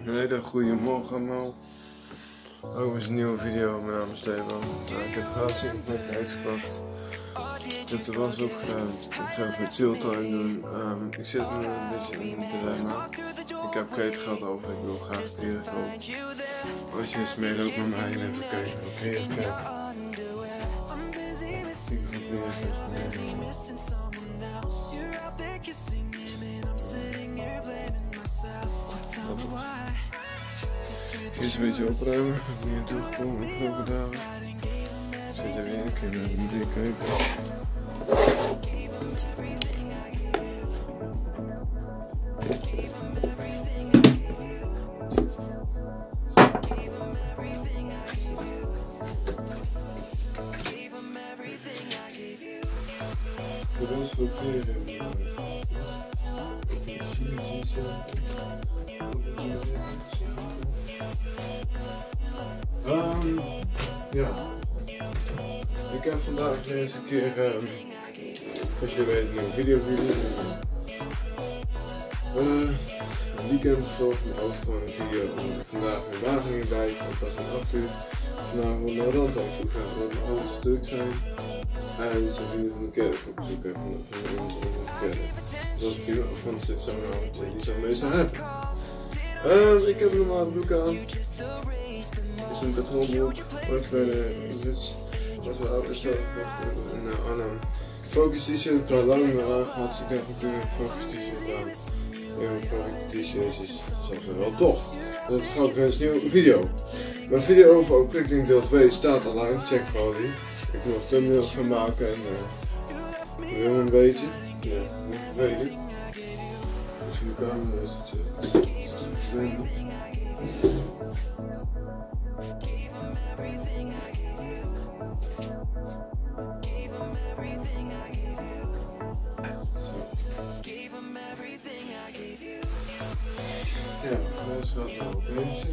Een hele goede morgen allemaal. Ook eens een nieuwe video, mijn naam is Steven. Ik heb gratis ingelegd uitgepakt. Ik heb de was opgedaan. Ik ga even chilltime doen. Ik zit nu een beetje in een dilemma. Ik heb geld gehad over, ik wil graag kleren kopen. Als je eens meeloopt met mij en even kijken wat kleren ik heb. Eerst een beetje opruimen, ik heb niet naartoe gekomen de afgelopen dagen. Ik zit er weer een keer naar beneden kijken. Voor de rest van kleren ja, ik heb vandaag eens een keer, als je weet, een video een weekend vlog, maar ook gewoon een video. Vandaag een Wageningen bij, ik was om 8 uur. Vanavond naar Randam toe gaan, omdat mijn ouders stuk zijn. En ze vrienden van de kerk op bezoek hebben, van ons onder de kerk. Dus als ik hier nog van zit, zou ik die zou meestal hebben. Ik heb een normale broek aan. Dus een betonbroek, wat verder is. Als we ouders zelf wachten en Anna. Focus t-shirt, ik had lang meer aangehad, dus ik heb ook een focus t-shirt aan. Ja, een focus t-shirt is zelfs wel tof. Dat is grappig, een nieuwe video. Mijn video over opprikkeling deel 2 staat online, check vooral die. Ik wil thumbnails gaan maken en wil een beetje. Ja, moet ik weten. Dus in de camera is het ja, dat is wel bezig.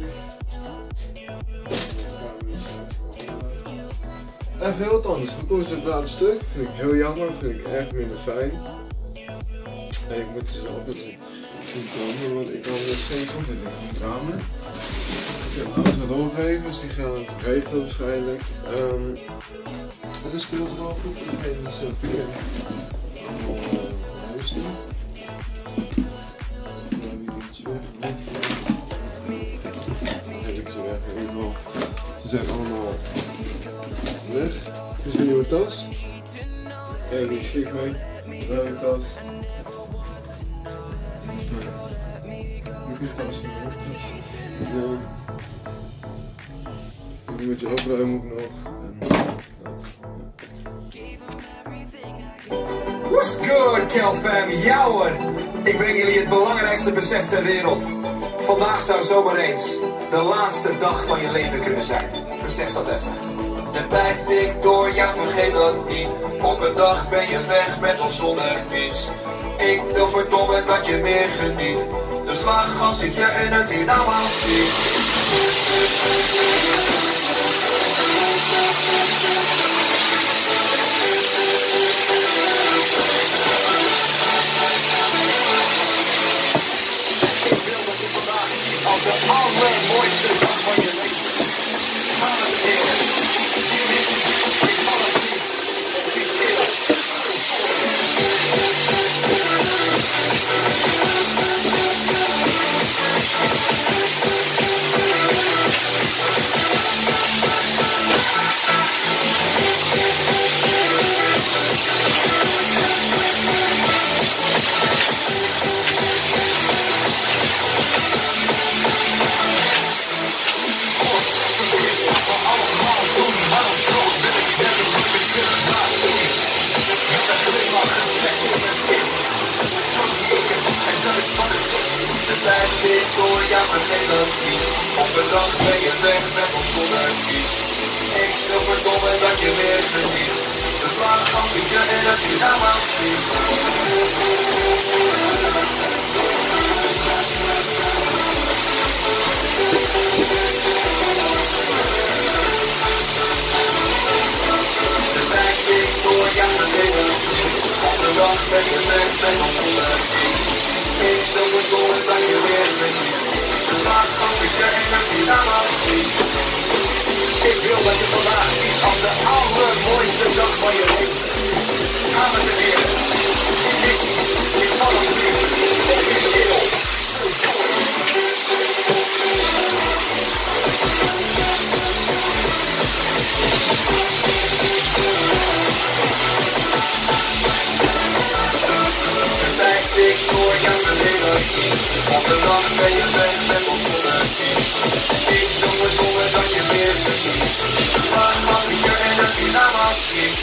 Even heel wat anders. Gekozen het laatste stuk. Vind ik heel jammer. Vind ik erg minder fijn. En ik moet dus altijd goed komen, want ik kan dus geen content in ramen. Ik heb alles wat doorgegeven, dus die gaan het regelen waarschijnlijk. Het is speelt wel goed. Ik ga even zo weer allemaal luisteren. Heb ik ze weg in ieder geval. Ze zijn allemaal weg. Dit is een nieuwe tas. Kijk, die is chic mee. Een tas. Moet je tas doen. Die moet je opruimen ook nog. What's good, Kel fam? Ja hoor! Ik breng jullie het belangrijkste besef ter wereld. Vandaag zou zomaar eens de laatste dag van je leven kunnen zijn. Besef dat even. De tijd tikt door, ja vergeet dat niet. Op een dag ben je weg met of zonder iets. Ik wil verdomme dat je meer geniet. Dus lach als ik je en het hiernamaals zie. Als de allermooiste dag van je leven. Ja, vergeet dat niet. Op een dag ben je weg met of zonder iets. Ik wil verdomme dat je weer geniet. Dus laat als ik je en het hiernamaals zie. De tijd tikt door, ja, vergeet het niet. Op een dag ben je weg met of zonder iets. Ik wil verdomme dat je weer geniet. Laat als ik je in een pyjama zie. Ik wil dat je vandaag ziet als de allermooiste dag van je leven. Dames en heren, dit is vanaf nu officieel. De tijd tikt door jouw melodie. Op de dag ben je weg met ons melodie. Ik doe het zonder dat je meer verliest. Lach als ik je in een pyjama zie.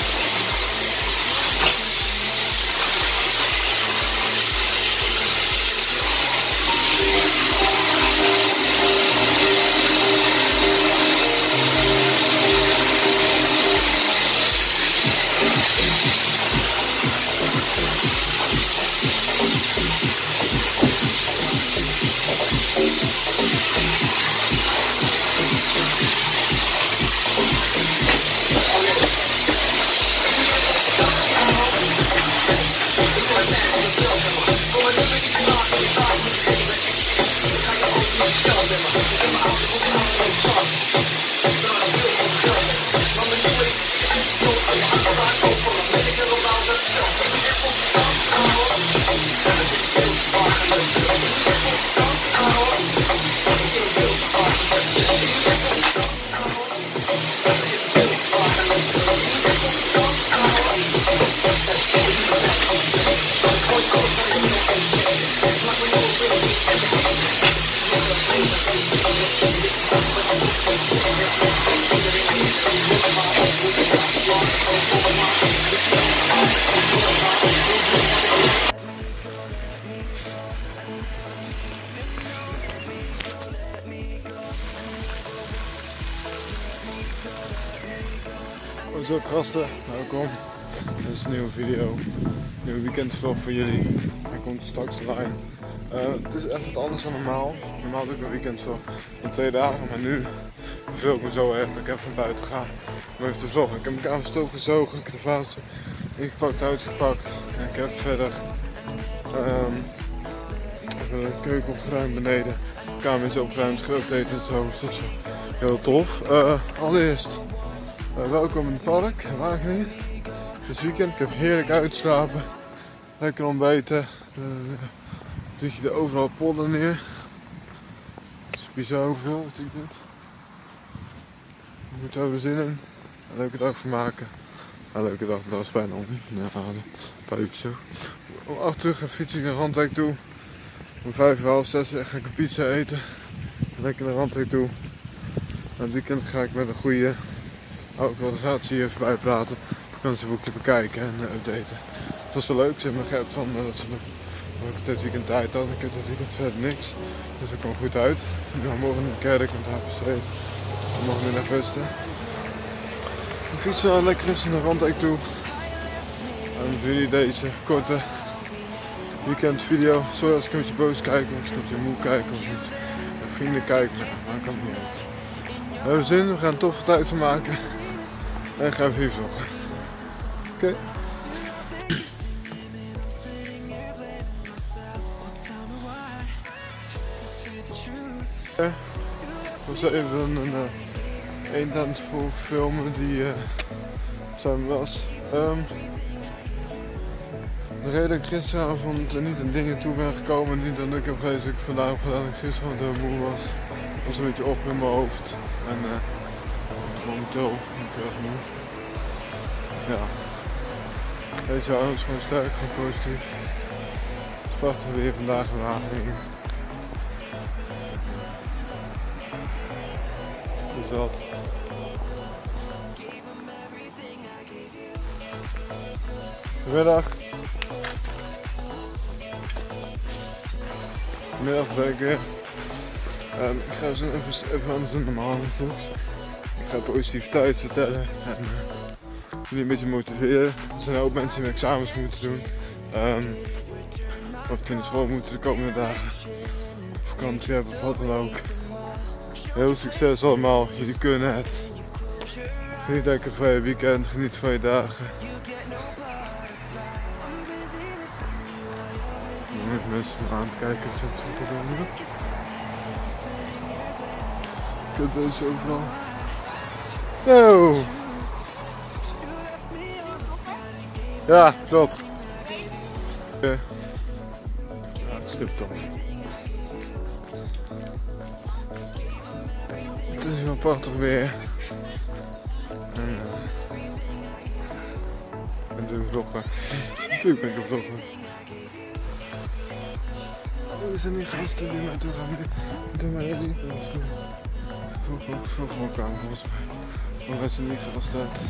What's up gasten, welkom. Dit is een nieuwe video, nieuwe weekendvlog voor jullie. Hij komt straks online. Het is even wat anders dan normaal. Normaal doe ik een weekendvlog van 2 dagen, maar nu verveel ik me zo erg dat ik even naar buiten ga om even te vloggen. Ik heb mijn kamer stoof gezogen, ik heb de vaatje ingepakt, uitgepakt en ik heb verder even de keuken opgeruimd beneden. De kamer is opgeruimd, geüpdate en zo, dus dat is heel tof. Allereerst welkom in het park, Wageningen. Dit weekend, ik heb heerlijk uitslapen, lekker ontbeten. Lig je er overal pollen neer. Het is bizar hoeveel, wat ik dit. Je moet er weer zin in. Een leuke dag van maken. Een leuke dag, dat was bijna om. Nee, een paar uur zo. Om 8 uur fiets ik naar Randwijk toe. Om 5 uur, half 6 ga ik een pizza eten. Lekker naar Randwijk toe. En het weekend ga ik met een goede organisatie even bijpraten. Ik kan ze boekje bekijken en updaten. Dat was wel leuk, ze hebben me geappt van dat ze ook dit weekend tijd had. Ik heb dit weekend verder niks. Dus dat kwam goed uit. Ik ga morgen in de kerk met HPC. Morgen weer naar rusten. Ik fiets lekker rustig naar Randwijk toe. En voor jullie deze korte weekendvideo. Sorry als ik een beetje boos kijk, of als ik een beetje moe kijk, of iets. Vrienden kijken, maar dat kan niet uit. We hebben zin, we gaan een toffe tijd van maken. En gaan even hier vloggen. Oké. Ik was even een eend aan het filmen die samen was. De reden dat ik gisteravond niet aan dingen toe ben gekomen, niet dat ik heb gelezen dat ik vandaag heb gedaan, dat ik gisteravond heel moe was een beetje op in mijn hoofd. En momenteel ben ik heel erg moe. Ja. Weet je wel, het is gewoon sterk, gewoon positief. Het is prachtig weer vandaag in Wageningen. Dus dat. Goedemiddag. Vanmiddag ben ik weer. Ik ga zo even anders dan normaal vlogs. Ik ga positiviteit vertellen en jullie een beetje motiveren. Er zijn ook mensen die examens moeten doen. Of in de school moeten de komende dagen. Op vakantie hebben of wat dan ook. Heel succes allemaal, jullie kunnen het. Geniet lekker van je weekend, geniet van je dagen. Mensen aan het kijken, zitten ze op de kutbeestjes overal. Yo! Ja, klopt. Ja, sliptof. Het is wel prachtig weer. En ik doe vloggen. Natuurlijk ben ik een vlogger. Er zijn die gasten die mij toe gaan met mij die voor kwamen volgens mij. Maar wij zijn niet gaststaat.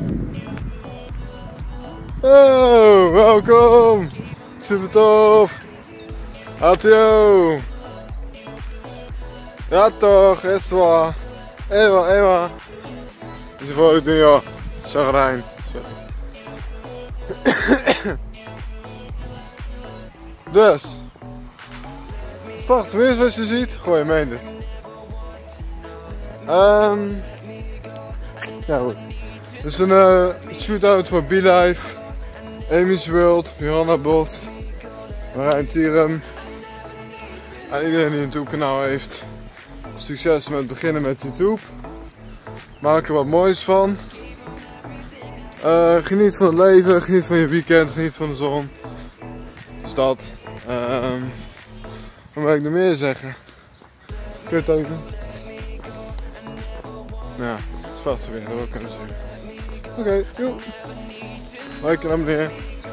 Oh, welkom! Super tof! Atio! Ja toch, is waar. Ewa. Is er voor ik doen joh. Chagrijn. Dus. Prachtig weer zoals je ziet. Gooi je meent het. Ja goed. Dus een shootout voor BeLife, Amy's World, Johanna Bos, Marijn Thierum. En iedereen die een YouTube kanaal heeft. Succes met beginnen met YouTube. Maak er wat moois van. Geniet van het leven, geniet van je weekend, geniet van de zon. Dus dat. Wat moet ik nog meer zeggen? Kut even. Ja, het is vast weer, dat wil ik kunnen zeggen. Oké, joe. Like en abonneer.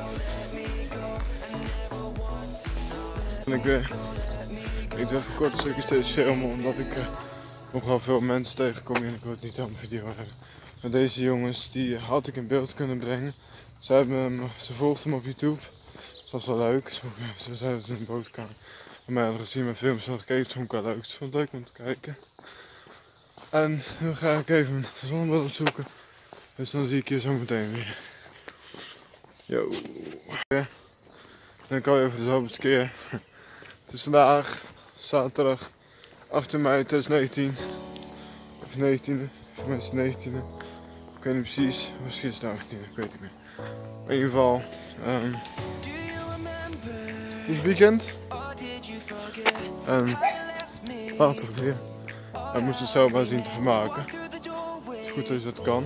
En ik doe even kort een stukje steeds filmen, omdat ik nogal veel mensen tegenkom en ik wil het niet aan mijn video hebben. Maar deze jongens, die had ik in beeld kunnen brengen. Ze volgden me op YouTube. Dat was wel leuk. Ze zeiden in de bootkamer. Bij mij hadden gezien mijn films hadden gekeken, dat vond ik wel leuk. Dus vond het leuk om te kijken. En nu ga ik even mijn zonnebril opzoeken. Dus dan zie ik je zo meteen weer. Yo. Dan kan je even de zoveelste keer. Het is vandaag, zaterdag, 18 mei 2019. Of 19e, voor mij is het 19e. Ik weet niet precies, misschien is het de 18e, ik weet het niet meer. In ieder geval, het is weekend. En prachtig weer. Hij moest het zelf maar zien te vermaken. Het is goed als je dat kan.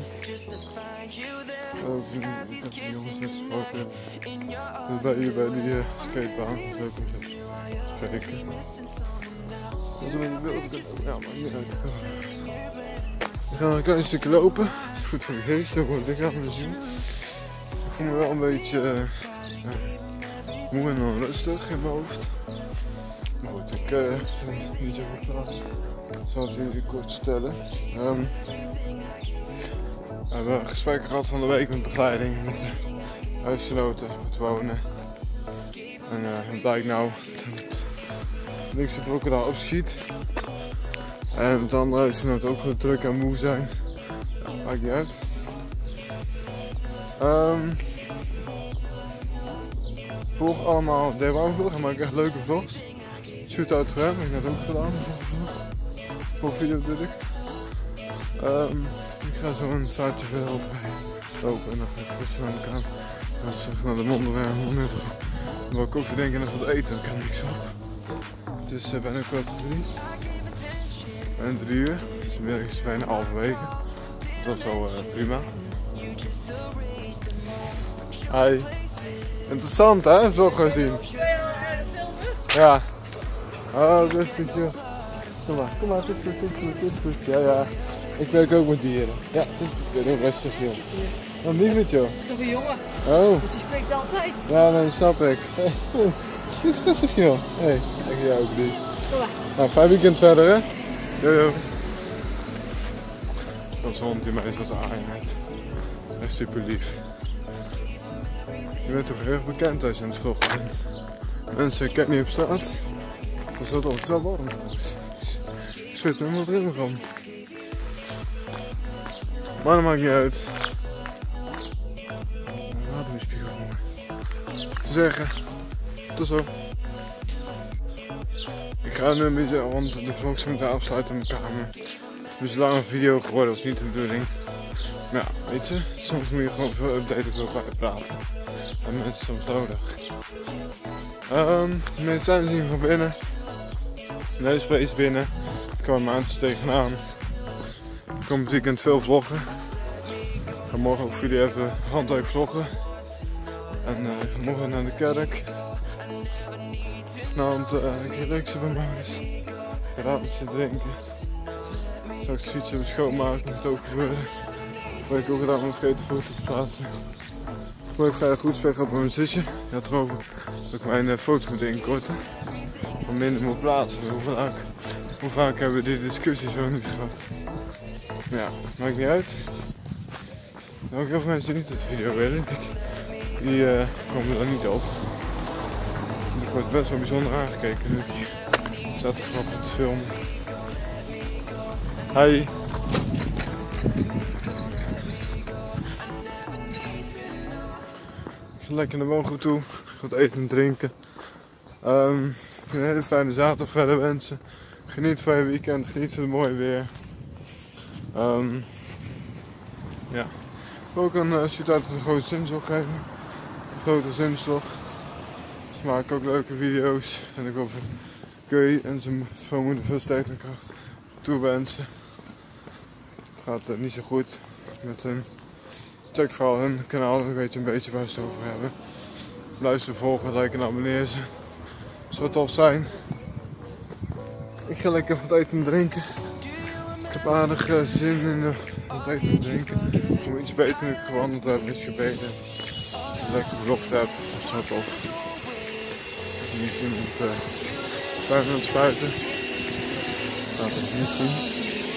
Ik heb de jongens net gesproken. Dus bij die skatebaan. Dus ook even spreken. Wat doen we in beeld? Ja, maar niet uit. We gaan een klein stukje lopen. Het is goed voor de geest, ook wat ik aan me zien. Ik voel me wel een beetje moe en onrustig in mijn hoofd. Maar goed, ik niet zo goed praten. Ik zal het jullie kort stellen. We hebben een gesprek gehad van de week met begeleiding, met de huisgenoten, het wonen. En het blijkt nou dat niks het ook al opschiet. En het andere huisgenoten ook gewoon druk en moe zijn. Ja, maakt niet uit. Volg allemaal Dewan-vlog, hij maakt echt leuke vlogs. Shootout voor hem, heb ik net ook gedaan. Video bedoel ik. Ik ga zo een staartje verder lopen en dan ga ik rustig naar de kamer. Dan ga ik naar de monden net wel koffie drinken en wat eten, daar kan niks op. Het is bijna 2:15. En 3 uur, dus de middag is bijna halverwege. Dat is al prima. Hi. Interessant hè, vlog gaan zien. Ja. Oh, rustig joh. Kom maar, het is goed. Ja. Ik werk ook met dieren. Ja, het is goed. Heel rustig joh. Wat lief het joh. Het is toch een jongen? Oh. Dus die spreekt altijd. Ja, nee, snap ik. Het is rustig joh. Hé, ik jou ook lief. Kom maar. Nou, fijn weekend verder hè. Yo. Dat is een hond die mij zat te aaien net. Echt super lief. Je bent toch erg bekend als je aan het vloggen bent. Mensen kennen je op straat. Dat is altijd wel warm trouwens. Ik zit er helemaal erin van. Maar dat maakt niet uit. Laat me spiegel te zeggen. Tot zo. Ik ga nu een beetje, want de vlog is meteen afsluiten in mijn kamer. Het is een lange video geworden, dat was niet de bedoeling. Maar ja, weet je, soms moet je gewoon veel updaten of veel praten. En mensen soms nodig. De mensen zijn zien van binnen. Neusvlees binnen. Ik kwam er maandjes tegenaan. Ik kom het weekend veel vloggen. Ik ga morgen ook voor jullie even handwerk vloggen. En ik ga morgen naar de kerk. Vanavond een keer leukste bij mij. Ik ga een avondje drinken. Straks de fiets even schoonmaken, moet ook gebeuren. Wat ik ook gedaan om vergeten foto's te plaatsen. Ik heb vrij goed gesprek gehad met mijn zusje. Die had erover dat ik mijn foto's moet inkorten. Om minder moet plaatsen. Hoe vaak hebben we die discussies zo niet gehad? Ja, maakt niet uit. Ook heel veel mensen die niet de video willen, die komen er niet op. Ik word best wel bijzonder aangekeken nu ik hier staat te grappen te filmen. Hi! Lekker naar de woongroep toe, goed eten en drinken. Een hele fijne zaterdag verder wensen. Geniet van je weekend, geniet van het mooie weer. Ja. Ik wil ook een shoot-out van de grote zinslag geven. Een grote zinslag. Dus maak ik ook leuke video's. En ik wil Keu en zijn schoonmoeder veel sterkte en kracht toewensen. Het gaat niet zo goed met hun. Check vooral hun kanaal, dan weet je een beetje waar ze het over hebben. Luister, volgen, liken en abonneer ze. Dat zou tof zijn. Ik ga lekker wat eten en drinken. Ik heb aardig zin in wat eten en drinken. Ik moet iets beter nu ik gewandeld heb, iets gebeden. Lekker gevlogd heb, dat is zo tof. Ik heb niet zin om het tuin aan het spuiten. Laat het niet zien.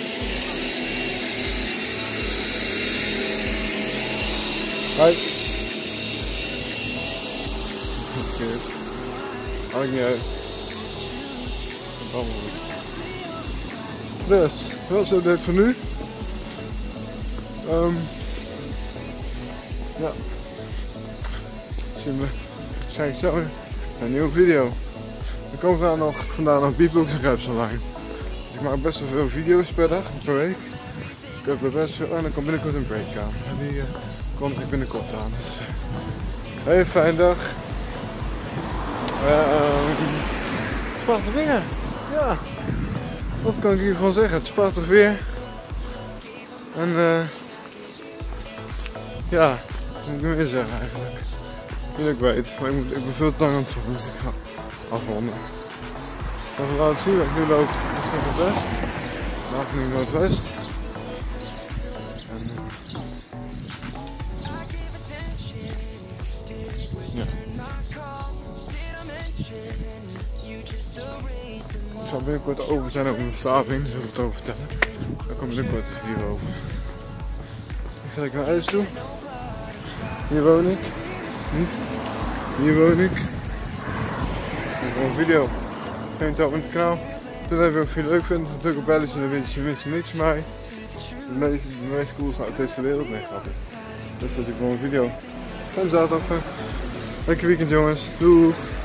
Hoi. Verkeerd. Maakt niet uit. Dus, dat is dit voor nu. Ja. Zien we waarschijnlijk zo een nieuwe video. Er komt vandaag nog beatbooks en raps online. Dus ik maak best wel veel video's per dag, per week. Ik heb er best veel en dan komt binnenkort een break aan. En die komt ik binnenkort aan. Dus hele fijne dag. Prachtig weer. Ja. Wat kan ik hiervan zeggen? Het is prachtig weer. En ja, wat moet ik meer zeggen eigenlijk? Niet dat ik weet, maar ik ben veel te lang aan het volgen, dus ik ga afronden. Ik ga even laten zien waar ik nu loop. Dat is het best. Vandaag nu Noordwest. En, ja. Ik zal binnenkort over zijn over mijn verslaving, zal ik het over vertellen. Daar komt binnenkort een video over. Ik ga lekker naar huis toe. Hier woon ik. Niet. Hier woon ik. Ik zie gewoon een video. Geen tab in het kanaal. Doe even of je het leuk vindt. Druk op belletje, dan weet je niks van mij. De meeste coolste uit deze wereld mee grappig. Dus dat is gewoon een video. Fijne zaterdag. Lekker weekend jongens. Doeg!